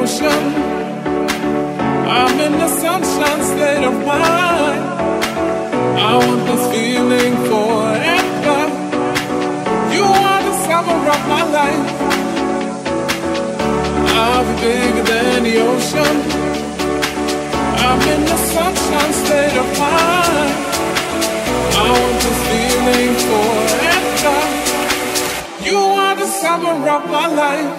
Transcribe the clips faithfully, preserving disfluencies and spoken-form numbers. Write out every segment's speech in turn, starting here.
ocean. I'm in the sunshine state of mind. I want this feeling forever. You are the summer of my life. I'll be bigger than the ocean. I'm in the sunshine state of mind. I want this feeling forever. You are the summer of my life.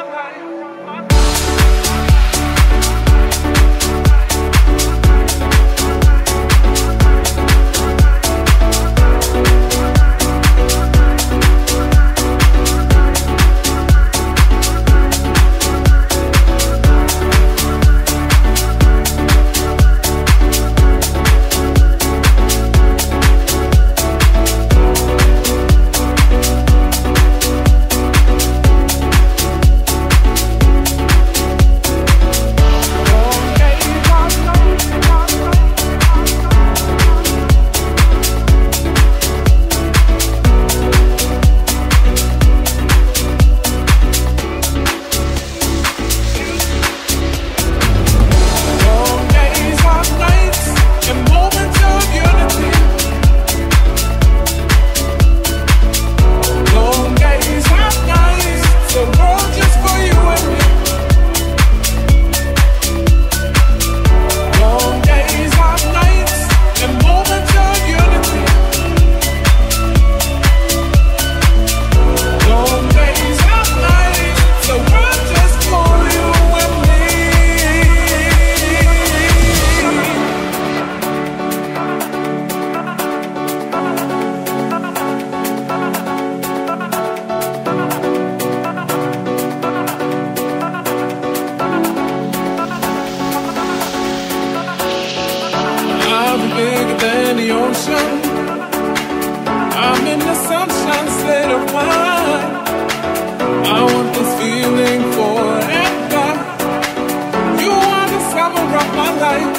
I'm in the sunshine state of mind. I want this feeling forever. You are the summer of my life.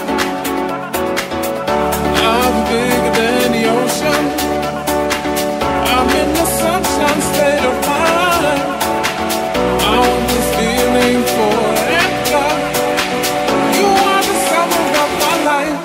I'll be bigger than the ocean. I'm in the sunshine state of mind. I want this feeling forever. You are the summer of my life.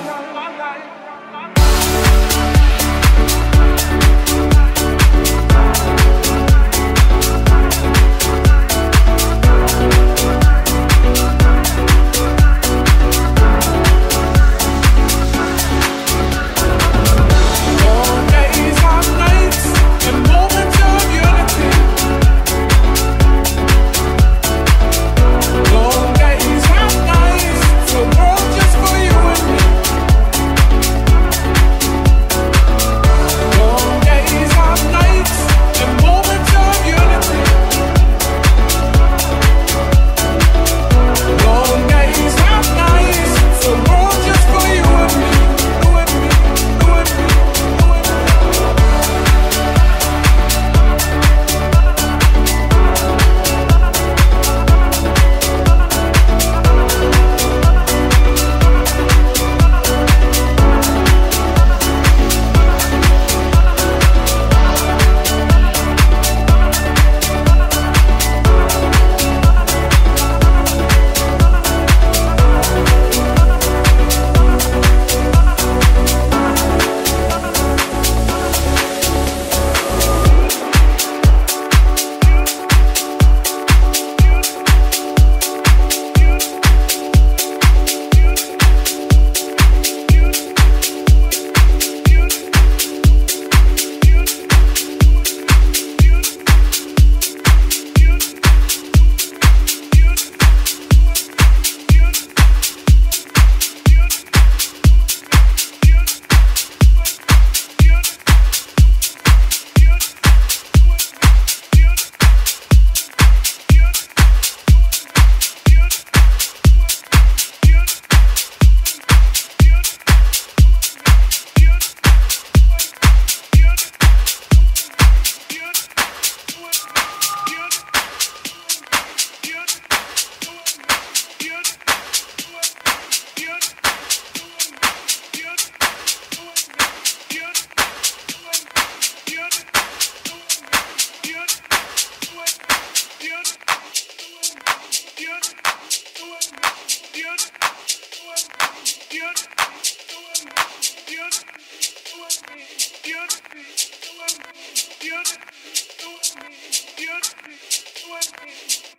Beautiful,